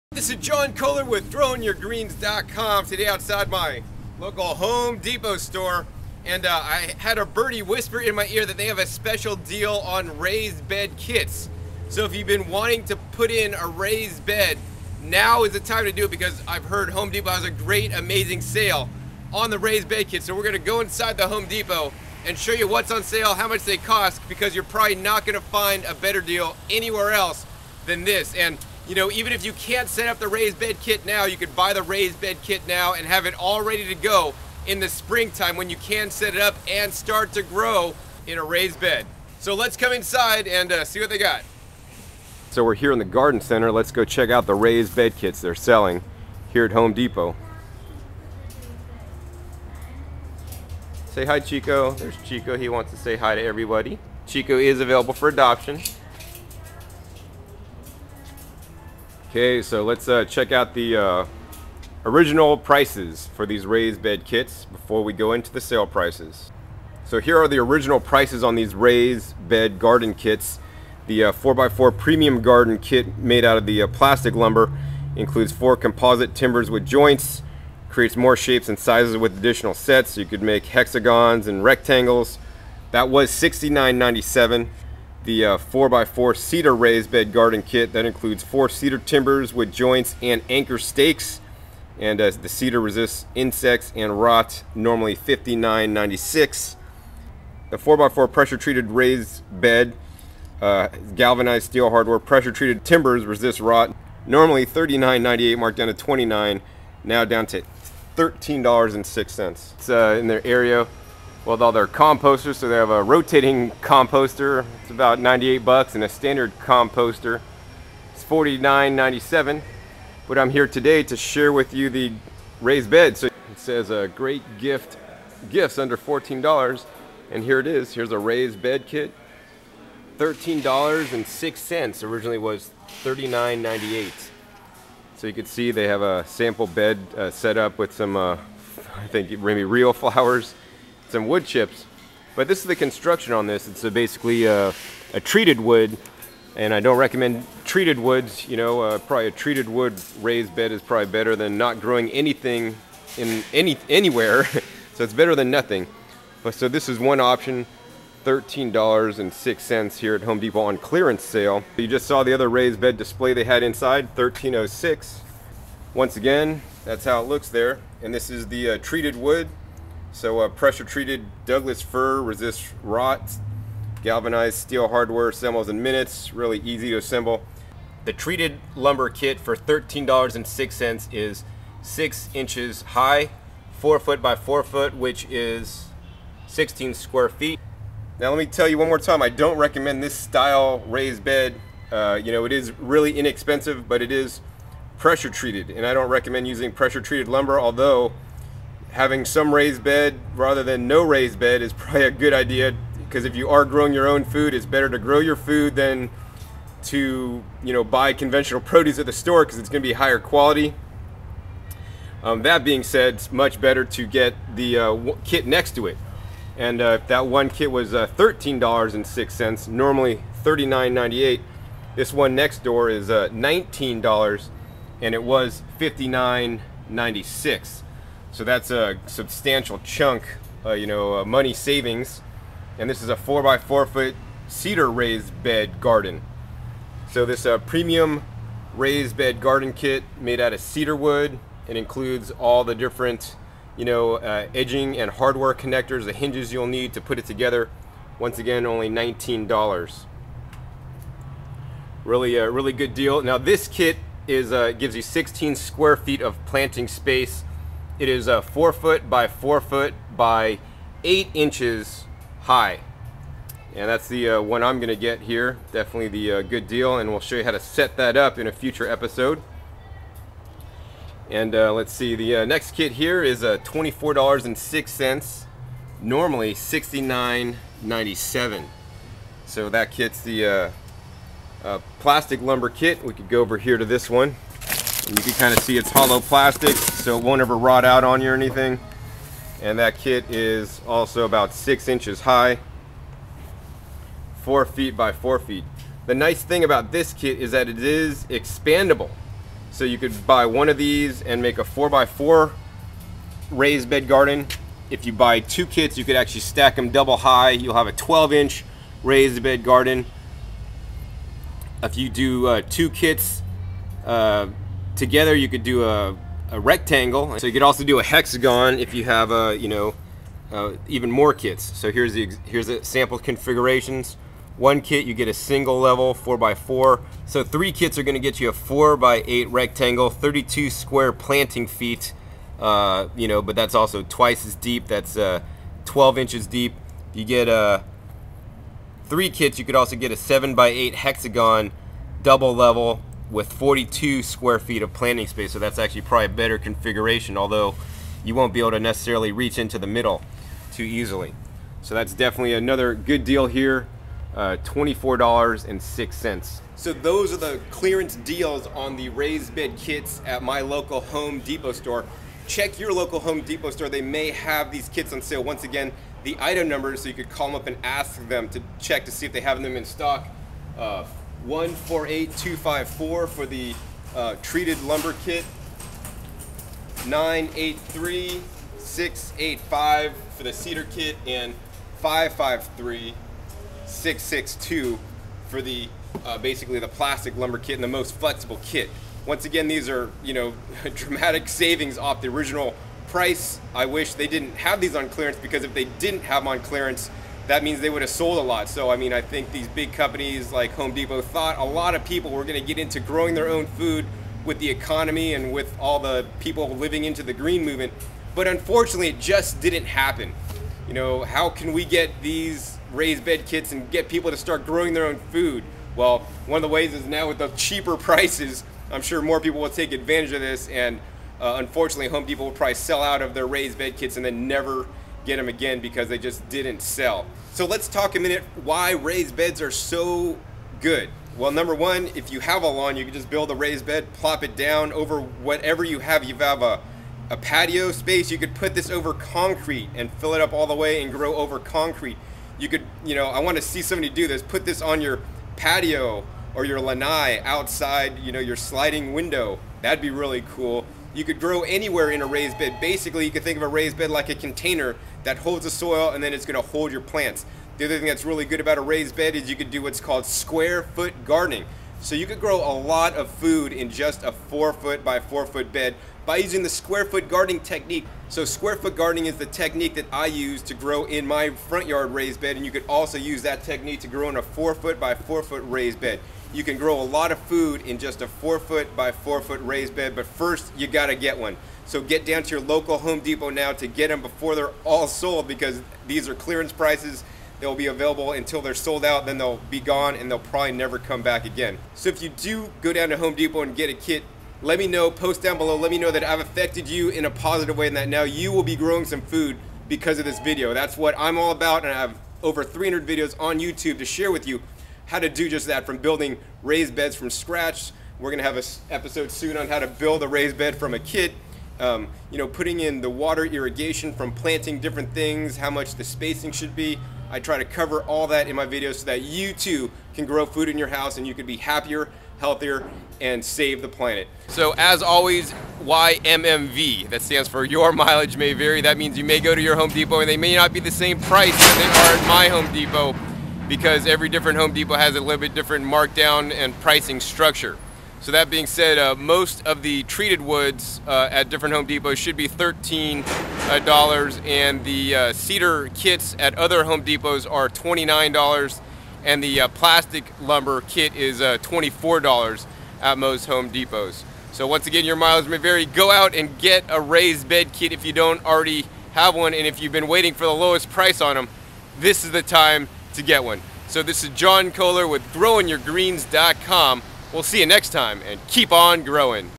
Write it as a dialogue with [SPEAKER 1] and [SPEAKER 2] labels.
[SPEAKER 1] This is John Kohler with ThrowingYourGreens.com. Today outside my local Home Depot store, and I had a birdie whisper in my ear that they have a special deal on raised bed kits. So if you've been wanting to put in a raised bed, now is the time to do it, because I've heard Home Depot has a great, amazing sale on the raised bed kits. So we're going to go inside the Home Depot and show you what's on sale, how much they cost, because you're probably not going to find a better deal anywhere else than this. And you know, even if you can't set up the raised bed kit now, you could buy the raised bed kit now and have it all ready to go in the springtime when you can set it up and start to grow in a raised bed. So let's come inside and see what they got. So we're here in the garden center. Let's go check out the raised bed kits they're selling here at Home Depot. Say hi, Chico. There's Chico. He wants to say hi to everybody. Chico is available for adoption. Okay, so let's check out the original prices for these raised bed kits before we go into the sale prices. So here are the original prices on these raised bed garden kits. The 4x4 premium garden kit made out of the plastic lumber includes 4 composite timbers with joints, creates more shapes and sizes with additional sets. So you could make hexagons and rectangles. That was $69.97. The 4x4 cedar raised bed garden kit that includes 4 cedar timbers with joints and anchor stakes, and the cedar resists insects and rot, normally $59.96. The 4x4 pressure treated raised bed, galvanized steel hardware, pressure treated timbers resist rot, normally $39.98, marked down to $29, now down to $13.06. It's in their area with all their composters. So they have a rotating composter, it's about 98 bucks, and a standard composter, it's $49.97. But I'm here today to share with you the raised bed. So it says a great gifts under $14, and here it is. Here's a raised bed kit, $13.06. Originally was $39.98. So you can see they have a sample bed set up with some I think maybe real flowers, some wood chips. But this is the construction on this. It's basically a treated wood, and I don't recommend treated woods. You know, probably a treated wood raised bed is probably better than not growing anything in anywhere. So it's better than nothing. But so this is one option, $13.06 here at Home Depot on clearance sale. You just saw the other raised bed display they had inside, $13.06. Once again, that's how it looks there. And this is the treated wood. So pressure treated Douglas fir, resists rot, galvanized steel hardware, assembles in minutes, really easy to assemble. The treated lumber kit for $13.06 is 6 inches high, 4 foot by 4 foot, which is 16 square feet. Now let me tell you one more time, I don't recommend this style raised bed. You know, it is really inexpensive, but it is pressure treated, and I don't recommend using pressure treated lumber, although having some raised bed rather than no raised bed is probably a good idea, because if you are growing your own food, it's better to grow your food than to, you know, buy conventional produce at the store, because it's going to be higher quality. That being said, it's much better to get the kit next to it. And that one kit was $13.06, normally $39.98. This one next door is $19, and it was $59.96. So that's a substantial chunk, you know, money savings. And this is a 4x4 foot cedar raised bed garden. So this premium raised bed garden kit made out of cedar wood. It includes all the different, you know, edging and hardware connectors, the hinges you'll need to put it together. Once again, only $19. Really a really good deal. Now this kit is gives you 16 square feet of planting space. It is 4 foot by 4 foot by 8 inches high. And that's the one I'm gonna get here. Definitely the good deal, and we'll show you how to set that up in a future episode. And let's see, the next kit here is $24.06, normally $69.97. So that kit's the plastic lumber kit. We could go over here to this one, and you can kind of see it's hollow plastic, so it won't ever rot out on you or anything. And that kit is also about 6 inches high, 4 feet by 4 feet. The nice thing about this kit is that it is expandable. So you could buy one of these and make a 4x4 raised bed garden. If you buy 2 kits, you could actually stack them double high. You'll have a 12-inch raised bed garden. If you do 2 kits together, you could do a rectangle. So you could also do a hexagon if you have even more kits. So here's the sample configurations. 1 kit, you get a single level 4x4. So 3 kits are going to get you a 4x8 rectangle, 32 square planting feet. But that's also twice as deep. That's 12 inches deep. You get 3 kits, you could also get a 7x8 hexagon double level with 42 square feet of planting space. So that's actually probably a better configuration, although you won't be able to necessarily reach into the middle too easily. So that's definitely another good deal here. $24.06. So those are the clearance deals on the raised bed kits at my local Home Depot store. Check your local Home Depot store. They may have these kits on sale. Once again, the item numbers, so you could call them up and ask them to check to see if they have them in stock. 148254 for the treated lumber kit, 983685 for the cedar kit, and 553662 for the basically the plastic lumber kit and the most flexible kit. Once again, these are, dramatic savings off the original price. I wish they didn't have these on clearance, because if they didn't have them on clearance, that means they would have sold a lot. So I mean, I think these big companies like Home Depot thought a lot of people were going to get into growing their own food with the economy and with all the people living into the green movement, but unfortunately it just didn't happen. How can we get these raised bed kits and get people to start growing their own food? Well, one of the ways is now with the cheaper prices, I'm sure more people will take advantage of this, and unfortunately Home Depot will probably sell out of their raised bed kits and then never get them again because they just didn't sell. So let's talk a minute why raised beds are so good. Well, number one, if you have a lawn, you can just build a raised bed, plop it down over whatever you have. You have a patio space, you could put this over concrete and fill it up all the way and grow over concrete. You could, I want to see somebody do this. Put this on your patio or your lanai outside, your sliding window. That'd be really cool. You could grow anywhere in a raised bed. Basically, you could think of a raised bed like a container that holds the soil, and then it's going to hold your plants. The other thing that's really good about a raised bed is you could do what's called square foot gardening. So you could grow a lot of food in just a 4-foot by 4-foot bed by using the square foot gardening technique. So square foot gardening is the technique that I use to grow in my front yard raised bed, and you could also use that technique to grow in a 4-foot by 4-foot raised bed. You can grow a lot of food in just a 4-foot by 4-foot raised bed, but first you gotta get one. So get down to your local Home Depot now to get them before they're all sold, because these are clearance prices. They'll be available until they're sold out, then they'll be gone and they'll probably never come back again. So if you do go down to Home Depot and get a kit, let me know, post down below, let me know that I've affected you in a positive way and that now you will be growing some food because of this video. That's what I'm all about, and I have over 300 videos on YouTube to share with you how to do just that, from building raised beds from scratch. We're gonna have an episode soon on how to build a raised bed from a kit. Putting in the water irrigation from planting different things, how much the spacing should be. I try to cover all that in my videos so that you too can grow food in your house and you can be happier, healthier, and save the planet. So as always, YMMV, that stands for your mileage may vary. That means you may go to your Home Depot and they may not be the same price that they are at my Home Depot, because every different Home Depot has a little bit different markdown and pricing structure. So that being said, most of the treated woods at different Home Depots should be $13, and the cedar kits at other Home Depots are $29, and the plastic lumber kit is $24 at most Home Depots. So once again, your mileage may vary. Go out and get a raised bed kit if you don't already have one, and if you've been waiting for the lowest price on them, this is the time to get one. So this is John Kohler with GrowingYourGreens.com. We'll see you next time, and keep on growing.